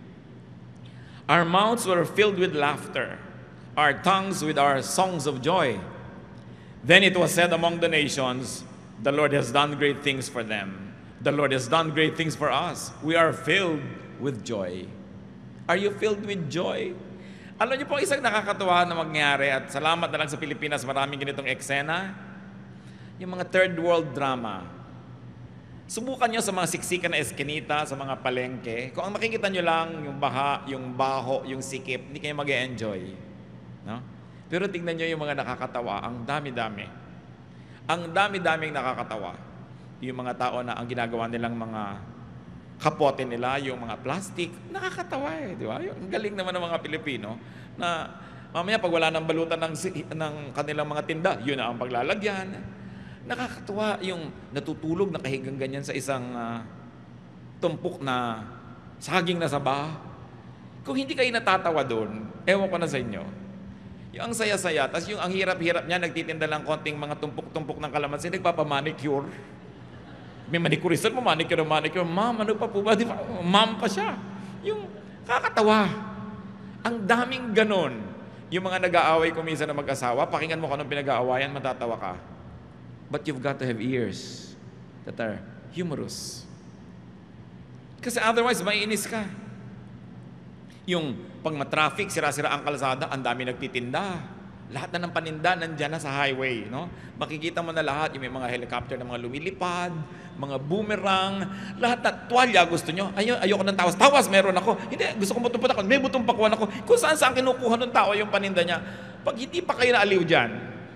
Our mouths were filled with laughter, our tongues with our songs of joy. Then it was said among the nations, the Lord has done great things for them. The Lord has done great things for us. We are filled with joy. Are you filled with joy? Alam niyo po, isang nakakatuwa na mangyari, at salamat na lang sa Pilipinas, maraming ganitong eksena, yung mga third world drama. Subukan nyo sa mga siksikan na eskinita, sa mga palengke. Kung ang makikita nyo lang, yung baha, yung baho, yung sikip, hindi kayo mag-e-enjoy. No? Pero tingnan nyo yung mga nakakatawa, ang dami-dami. Ang dami-daming nakakatawa. Yung mga tao na ang ginagawa nilang mga kapote nila, yung mga plastic, nakakatawa eh, di ba? Ang galing naman ng mga Pilipino na mamaya pag wala ng balutan ng, ng kanilang mga tinda, yun na ang paglalagyan. Nakakatawa yung natutulog, nakahigang ganyan sa isang uh, tumpok na saging na saba. Kung hindi kayo natatawa doon, ewan ko na sa inyo. Yung ang saya-saya, tapos yung ang hirap-hirap niya, nagtitinda lang konting mga tumpok-tumpok ng kalamansi, nagpapamanicure. May manicurista mo, manicure, manicure. Ma'am, ano pa po ba? Di ba? Ma'am pa siya. Yung kakatawa. Ang daming ganon. Yung mga nag-aaway kuminsan na mag-asawa, pakinggan mo kung anong pinag-aawayan, matatawa ka. But you've got to have ears that are humorous. Kasi otherwise, maiinis ka. Yung pag matraffic, sira-sira ang kalsada, ang dami nagtitinda. Lahat na ng paninda nandyan na sa highway. No? Makikita mo na lahat, yung may mga helicopter na mga lumilipad, mga boomerang, lahat na tuwalya gusto nyo. Ay, ayoko ng tawas. Tawas, meron ako. Hindi, gusto ko butong ako. May butong pakuan ako. Kung saan saan kinukuha ng tao yung paninda niya. Pag hindi pa kayo naaliw dyan,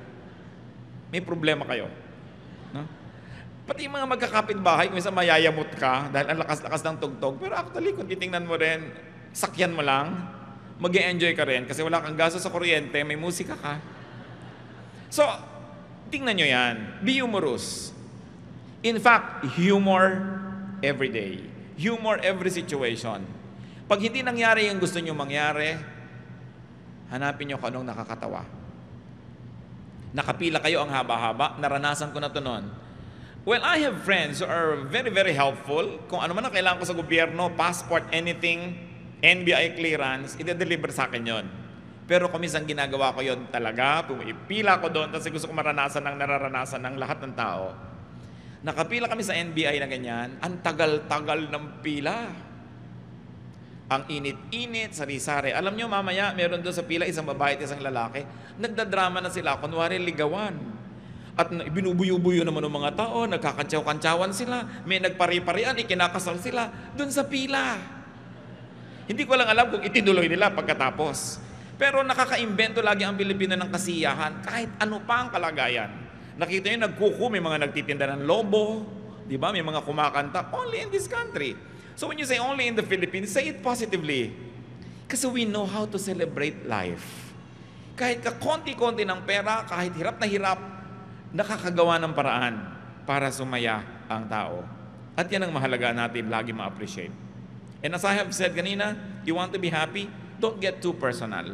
may problema kayo. No? Pati yung mga magkakapit-bahay, kung minsan mayayamot ka dahil ang lakas-lakas ng tugtog. Pero actually, kung titingnan mo rin, sakyan mo lang, mag-e-enjoy ka rin kasi wala kang gasto sa kuryente, may musika ka. So, tingnan nyo yan. Be humorous. In fact, humor every day. Humor every situation. Pag hindi nangyari yung gusto nyo mangyari, hanapin nyo kung anong nakakatawa. Nakapila kayo ang haba-haba, naranasan ko na to noon. Well, I have friends who are very, very helpful. Kung ano man ang kailangan ko sa gobyerno, passport, anything, N B I clearance, ide-deliver sa akin yon. Pero kung minsan ginagawa ko yon talaga, pumipila ko doon kasi gusto ko maranasan ng nararanasan ng lahat ng tao. Nakapila kami sa N B I na ganyan, ang tagal-tagal ng pila. Ang init-init, sari-sari. Alam nyo, mamaya, meron doon sa pila, isang babae at isang lalaki, nagdadrama na sila, kunwari ligawan. At binubuyo-buyo naman ng mga tao, nagkakantsaw-kantsawan sila, may nagpari-parian, ikinakasal sila, doon sa pila. Hindi ko lang alam kung itinuloy nila pagkatapos. Pero nakaka-imbento lagi ang Pilipino ng kasiyahan, kahit ano pa ang kalagayan. Nakita nyo, nagkuku, may mga nagtitinda ng lobo, di ba? May mga kumakanta, only in this country. So when you say only in the Philippines, say it positively. Kasi we know how to celebrate life. Kahit kakonti-konti ng pera, kahit hirap na hirap, nakakagawa ng paraan para sumaya ang tao. At yan ang mahalaga natin lagi ma-appreciate. And as I have said kanina, you want to be happy, don't get too personal.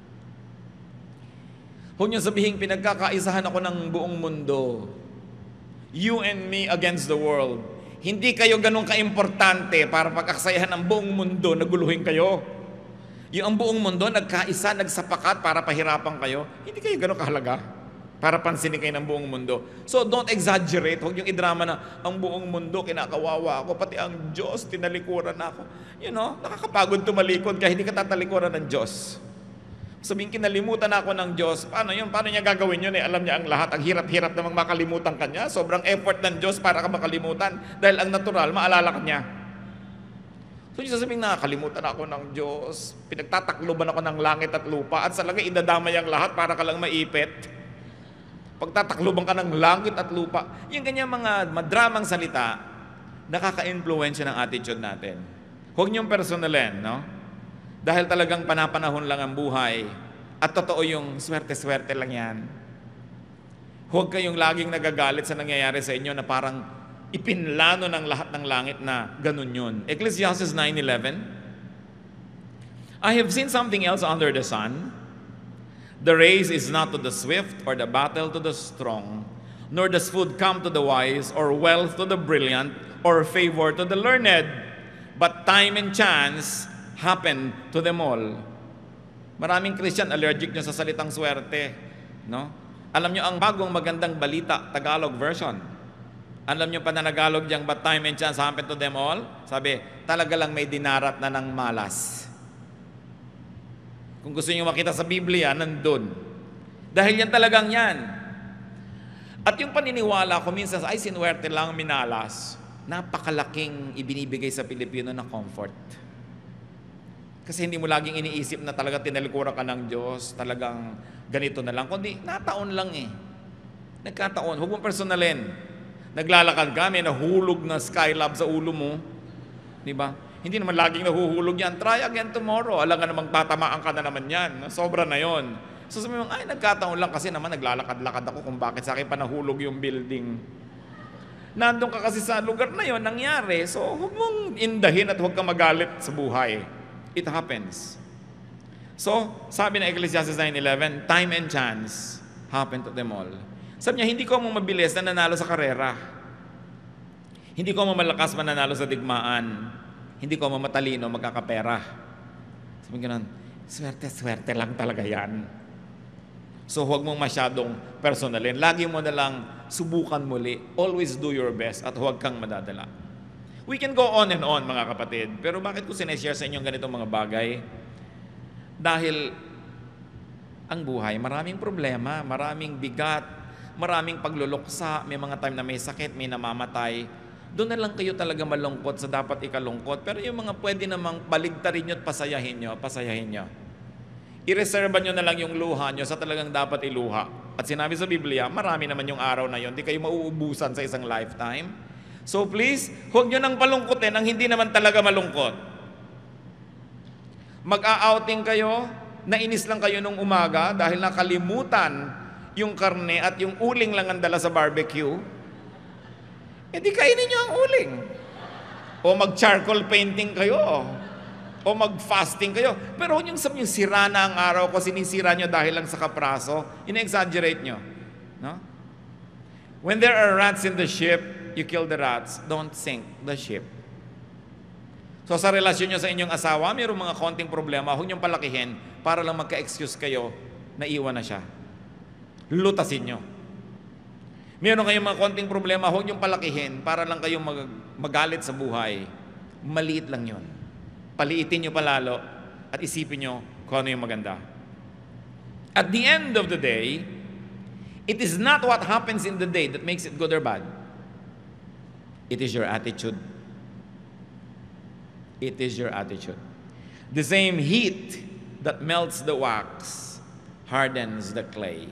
Huwag niyo sabihin, pinagkakaisahan ako ng buong mundo. You and me against the world. Hindi kayo ganun ka-importante para pagkakasayahan ng buong mundo, naguluhin kayo. Yung ang buong mundo, nagkaisa, nagsapakat para pahirapan kayo, hindi kayo ganun kahalaga para pansinin kayo ng buong mundo. So don't exaggerate. Huwag yung idrama na ang buong mundo, kinakawawa ako, pati ang Diyos, tinalikuran ako. You know, nakakapagod tumalikod kaya hindi ka tatalikuran ng Diyos. Sabihin, kinalimutan ako ng Diyos. Paano yun? Paano niya gagawin yun? Eh, alam niya ang lahat. Ang hirap-hirap namang makalimutan ka niya. Sobrang effort ng Diyos para ka makalimutan. Dahil ang natural, maalala ka niya. So, yung sasabihin, nakakalimutan ako ng Diyos. Pinagtatakloban ako ng langit at lupa. At sa lagay, idadamay ang lahat para ka lang maipit. Pagtatakloban ka ng langit at lupa. Yung ganyan mga madramang salita, nakaka-influensya ng attitude natin. Huwag niyong personalin, no? Dahil talagang panapanahon lang ang buhay at totoo yung swerte-swerte lang yan. Huwag kayong laging nagagalit sa nangyayari sa inyo na parang ipinlano ng lahat ng langit na ganun yun. Ecclesiastes nine eleven, I have seen something else under the sun. The race is not to the swift or the battle to the strong, nor does food come to the wise or wealth to the brilliant or favor to the learned, but time and chance happen to them all. Maraming Christian allergic nyo sa salitang swerte, no? Alam nyo, ang bagong magandang balita, Tagalog version. Alam nyo pa na Tagalog diyang, but time and chance happen to them all? Sabi, talaga lang may dinarat na ng malas. Kung gusto nyo makita sa Biblia, nandun. Dahil yan talagang yan. At yung paniniwala ko minsan, ay sinuwerte lang minalas, napakalaking ibinibigay sa Pilipino na comfort. Kasi hindi mo laging iniisip na talaga tinalikuran ka ng Diyos, talagang ganito na lang. Kundi, nataon lang eh. Nagkataon. Huwag mong personalin. Naglalakad ka, may nahulog na skylab sa ulo mo. Di ba? Hindi naman laging nahuhulog yan. Try again tomorrow. Alam nga namang tatamaan ka na naman yan. Sobra na yon. So sabi mo, ay, nagkataon lang kasi naman naglalakad-lakad ako kung bakit sa akin pa nahulog yung building. Nandun ka kasi sa lugar na yon, nangyari. So huwag mong indahin at huwag kang magalit sa buhay. It happens. So, sabi ng Ecclesiastes nine eleven, time and chance happen to them all. Sabi niya, hindi ko mo mabilis na nanalo sa karera. Hindi ko mo malakas mananalo sa digmaan. Hindi ko mo matalino magkakapera. Sabi nga nun, swerte-swerte lang talaga yan. So, huwag mong masyadong personalin. Lagi mo na lang subukan muli. Always do your best at huwag kang madadala. We can go on and on, mga kapatid. Pero bakit ko sineshare sa inyo ganitong mga bagay? Dahil ang buhay, maraming problema, maraming bigat, maraming pagluluksa, may mga time na may sakit, may namamatay. Doon na lang kayo talaga malungkot sa dapat ikalungkot. Pero yung mga pwede namang baligtarin nyo at pasayahin nyo, pasayahin nyo. I-reserve nyo na lang yung luha nyo sa talagang dapat iluha. At sinabi sa Biblia, marami naman yung araw na yun. Di kayo mauubusan sa isang lifetime. So please, huwag nyo nang palungkotin ang hindi naman talaga malungkot. Mag-a-outing kayo, nainis lang kayo nung umaga dahil nakalimutan yung karne at yung uling lang ang dala sa barbecue. E di kainin nyo ang uling. O mag-charcoal painting kayo. O mag-fasting kayo. Pero huwag nyo sabihin, sira na ang araw ko, sinisira nyo dahil lang sa kapraso. Ina-exaggerate nyo. No? When there are rats in the ship, you kill the rats. Don't sink the ship. So sa relasyon nyo sa inyong asawa, mayroong mga konting problema, huwag niyong palakihin para lang magka-excuse kayo na iwan na siya. Lutasin nyo. Mayroon kayong mga konting problema, huwag niyong palakihin para lang kayong mag- magalit sa buhay. Maliit lang yun. Paliitin nyo palalo at isipin nyo kung ano yung maganda. At the end of the day, it is not what happens in the day that makes it good or bad. It is your attitude. It is your attitude. The same heat that melts the wax hardens the clay.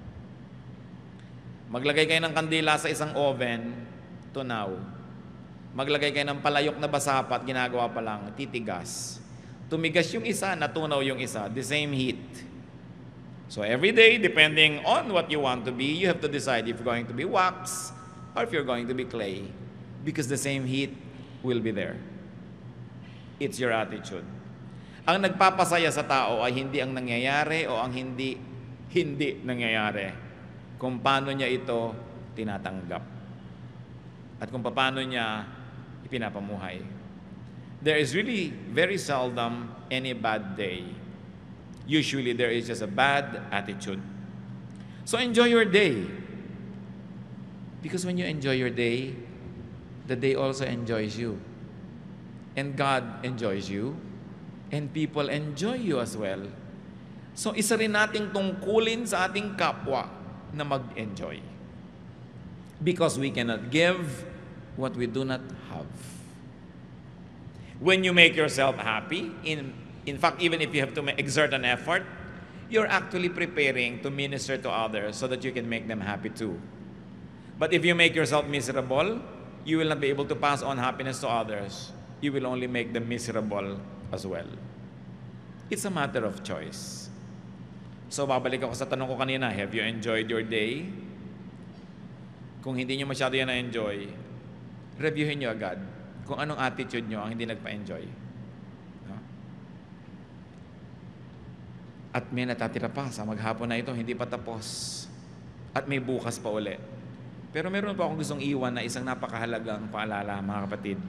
Maglagay kayo ng kandila sa isang oven, tunaw. Maglagay kayo ng palayok na basapat, ginagawa pa lang, titigas. Tumigas yung isa, natunaw yung isa. The same heat. So every day, depending on what you want to be, you have to decide if you're going to be wax or if you're going to be clay. Because the same heat will be there. It's your attitude. Ang nagpapasaya sa tao ay hindi ang nangyayari o ang hindi hindi nangyayari. Kung paano niya ito tinatanggap. At kung paano niya ipinapamuhay. There is really very seldom any bad day. Usually there is just a bad attitude. So enjoy your day. Because when you enjoy your day, the day also enjoys you. And God enjoys you. And people enjoy you as well. So isa rin nating tungkulin sa ating kapwa na mag-enjoy. Because we cannot give what we do not have. When you make yourself happy, in, in fact, even if you have to exert an effort, you're actually preparing to minister to others so that you can make them happy too. But if you make yourself miserable, you will not be able to pass on happiness to others. You will only make them miserable as well. It's a matter of choice. So, babalik ako sa tanong ko kanina, have you enjoyed your day? Kung hindi nyo masyado yan na-enjoy, reviewin nyo agad kung anong attitude nyo ang hindi nagpa-enjoy. No? At may natatira pa sa maghapon na ito, hindi pa tapos. At may bukas pa uli. Pero meron pa akong gustong iwan na isang napakahalagang paalala, mga kapatid.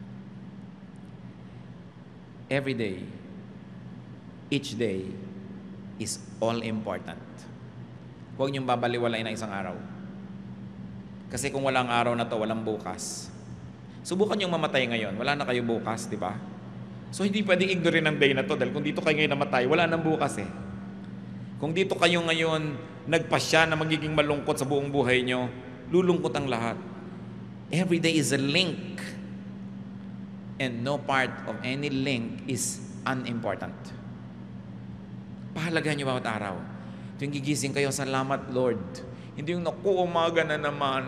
Every day, each day, is all important. Huwag niyong babaliwalain ang isang araw. Kasi kung walang araw na to, walang bukas. Subukan niyong mamatay ngayon. Wala na kayo bukas, di ba? So hindi pwedeng ignorin ang day na to dahil kung dito kayo ngayon namatay, wala nang bukas eh. Kung dito kayo ngayon nagpasya na magiging malungkot sa buong buhay niyo, lulungkot ang lahat. Every day is a link. And no part of any link is unimportant. Pahalagahan niyo bawat araw. Tuwing gigising kayo, salamat Lord. Hindi yung naku, umaga na naman.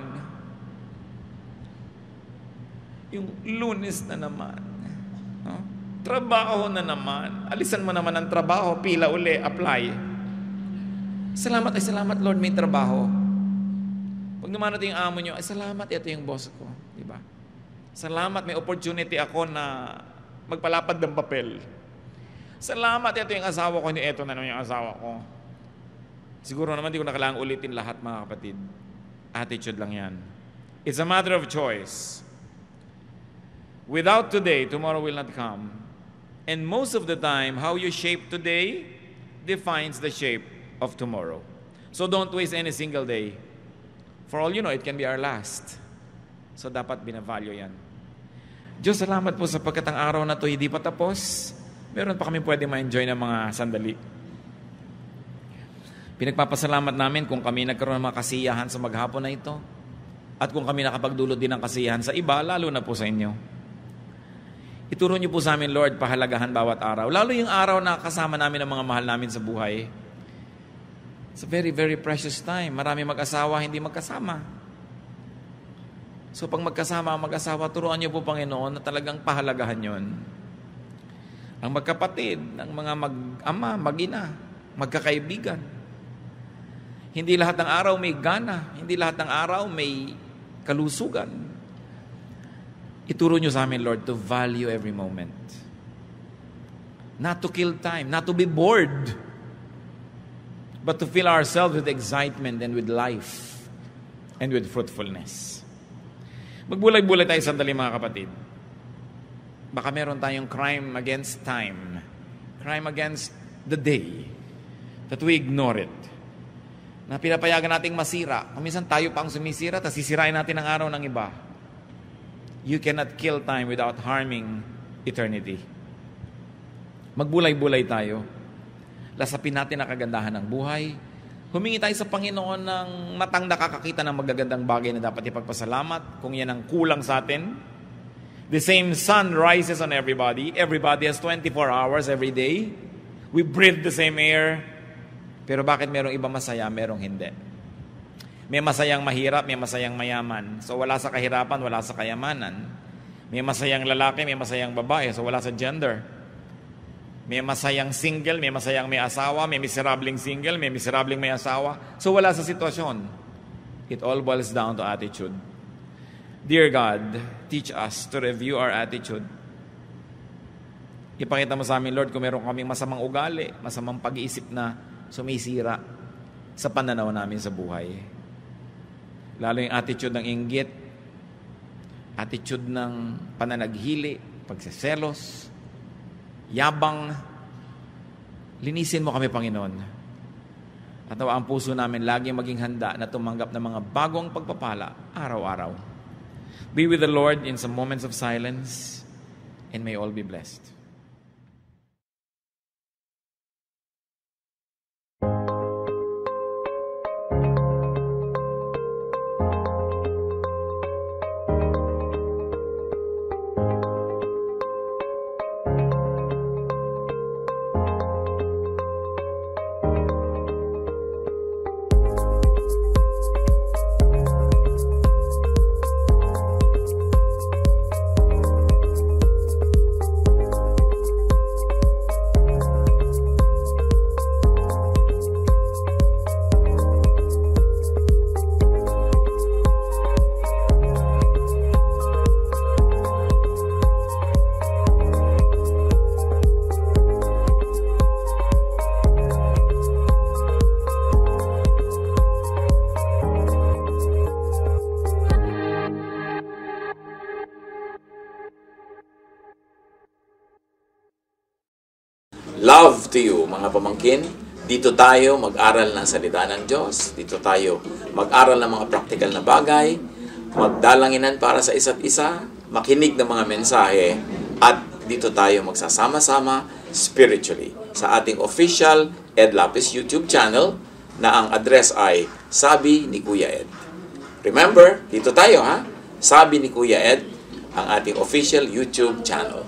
Yung Lunes na naman. No? Trabaho na naman. Alisan mo naman ang trabaho, pila uli, apply. Salamat ay salamat Lord, may trabaho. Pag naman natin yung amo nyo, ay salamat, ito yung boss ko. Diba? Salamat, may opportunity ako na magpalapad ng papel. Salamat, ito yung asawa ko, hindi ito na yung asawa ko. Siguro naman di ko na kailangang ulitin lahat, mga kapatid. Attitude lang yan. It's a matter of choice. Without today, tomorrow will not come. And most of the time, how you shape today defines the shape of tomorrow. So don't waste any single day. For all you know, it can be our last. So dapat binavalue yan. Diyos, salamat po sapagkat ang araw na to hindi pa tapos. Meron pa kami pwede ma-enjoy ng mga sandali. Pinagpapasalamat namin kung kami nagkaroon ng mga kasiyahan sa maghapon na ito. At kung kami nakapagdulot din ng kasiyahan sa iba, lalo na po sa inyo. Ituro niyo po sa amin, Lord, pahalagahan bawat araw. Lalo yung araw na kasama namin ang mga mahal namin sa buhay. It's a very, very precious time. Marami mag-asawa, hindi magkasama. So pag magkasama ang mag-asawa, turuan niyo po, Panginoon, na talagang pahalagahan yon. Ang magkapatid, ang mga mag-ama, mag-ina, magkakaibigan. Hindi lahat ng araw may gana. Hindi lahat ng araw may kalusugan. Ituro niyo sa amin, Lord, to value every moment. Not to kill time, not to be bored. but to fill ourselves with excitement and with life and with fruitfulness. Magbulay-bulay tayo sandali mga kapatid. Baka meron tayong crime against time, crime against the day, that we ignore it. Na pinapayagan nating masira. Kung minsan tayo pa ang sumisira, tapos sisirain natin ang araw ng iba. You cannot kill time without harming eternity. Magbulay-bulay tayo. Lasapin natin ang kagandahan ng buhay. Humingi tayo sa Panginoon ng matang nakakakita ng magagandang bagay na dapat ipagpasalamat kung yan ang kulang sa atin. The same sun rises on everybody. Everybody has twenty-four hours every day. We breathe the same air. Pero bakit merong iba masaya, merong hindi? May masayang mahirap, may masayang mayaman. So wala sa kahirapan, wala sa kayamanan. May masayang lalaki, may masayang babae. So wala sa gender. May masayang single, may masayang may asawa. May miserabling single, may miserabling may asawa. So wala sa sitwasyon. It all boils down to attitude. Dear God, teach us to review our attitude. Ipakita mo sa amin, Lord, kung meron kaming masamang ugali, masamang pag-iisip na sumisira sa pananaw namin sa buhay. Lalo yung attitude ng inggit, attitude ng pananaghili, pagseselos, yabang. Linisin mo kami, Panginoon. At nawa ang puso namin lagi maging handa na tumanggap ng mga bagong pagpapala araw-araw. Be with the Lord in some moments of silence, and may all be blessed. Love to you, mga pamangkin. Dito tayo mag-aral ng salita ng Diyos. Dito tayo mag-aral ng mga practical na bagay, magdalanginan para sa isa't isa, makinig ng mga mensahe, at dito tayo magsasama-sama spiritually sa ating official Ed Lapiz YouTube channel na ang address ay Sabi ni Kuya Ed. Remember, dito tayo ha, Sabi ni Kuya Ed, ang ating official YouTube channel.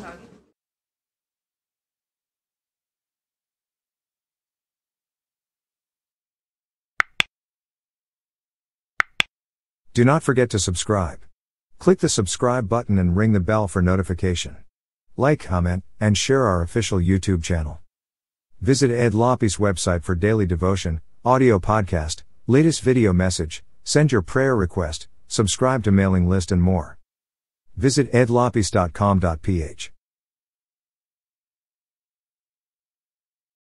Do not forget to subscribe. Click the subscribe button and ring the bell for notification. Like, comment, and share our official YouTube channel. Visit Ed Lapiz website for daily devotion, audio podcast, latest video message, send your prayer request, subscribe to mailing list and more. Visit edlapiz dot com dot p h.